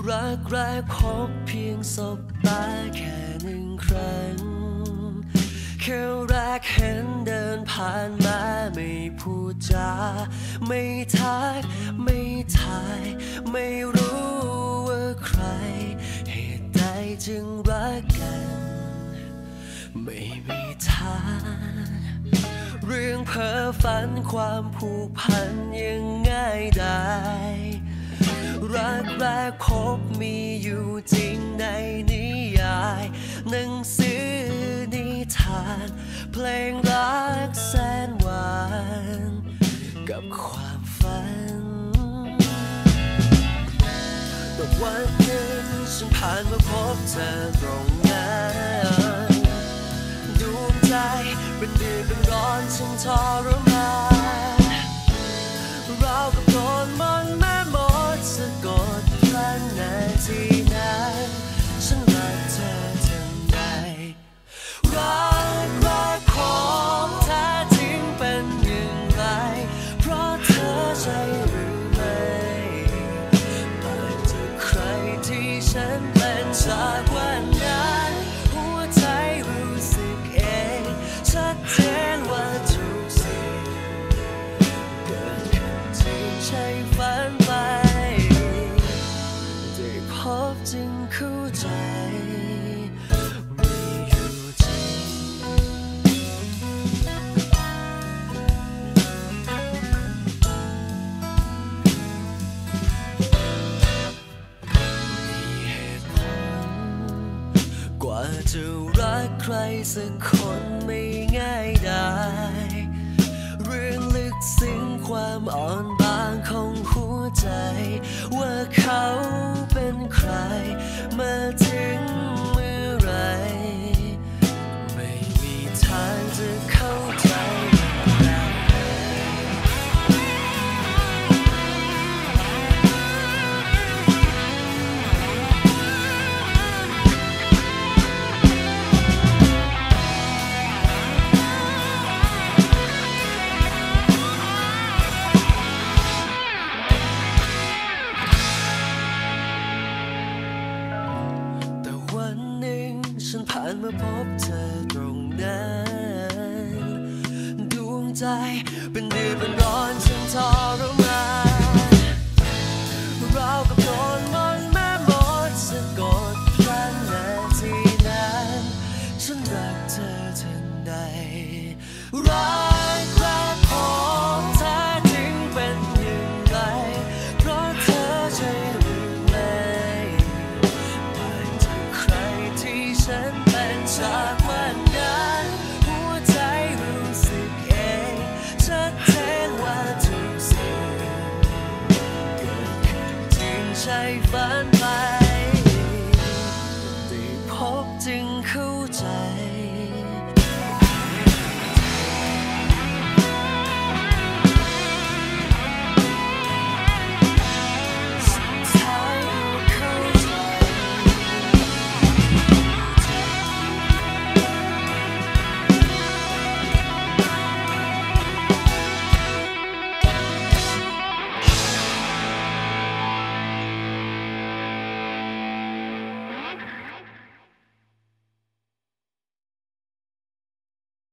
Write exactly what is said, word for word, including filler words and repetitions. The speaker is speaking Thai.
รักแรกพบเพียงสบตาแค่หนึ่งครั้งแค่แรกเห็นเดินผ่านมาไม่พูดจาไม่ทักไม่ทายไม่รู้ว่าใครเหตุใดจึงรักกันไม่มีทางเรื่องเพ้อฝันความผูกพันยังง่ายได้รักแรกพบมีอยู่จริงในนิยายหนังสือนิทานเพลงรักแสนหวานกับความฝันแต่วันหนึ่งฉันผ่านมาพบเธอตรงนั้นดวงใจเป็นเดือดเป็นร้อนฉันทรมานเรากับโดนมนต์แม่มดสะกดพลันนาทีนั้นฉันรักเธอทันใดรักรักของแท้จริงเป็นอย่างไรเพราะเธอใช่หรือไม่ต่างจากใครที่ฉันเป็นจากวันนั้นหัวใจรู้สึกเองชัดเจนว่าทุกสิ่งเกิดขึ้นจริงใช่ฝันไปได้พบจึงเข้าใจไม่อยู่จริงมีเหตุผลกว่าจะรักใครสักคนไม่ง่ายได้เรื่องลึกซึ้งความอ่อนบางของหัวใจว่าเขาเป็นใครมาถึงเมื่อไรไม่มีทางจะเข้าใจได้ฉันผ่านมาพบเธอตรงนั้นดวงใจเป็นเดือดเป็นร้อนฉันทรมานเรากับโดนมนต์แม่มดสะกดพลันนาทีนั้นฉันรักเธอทันใดรักรักของแท้จริงเป็นอย่างไรเพราะเธอใช่หรือไม่ต่างจากใครที่ฉันจากวันนั้นหัวใจรู้สึกเองชัดเจนว่าทุกสิ่งเกิดขึ้นจริงใช่ฝันไป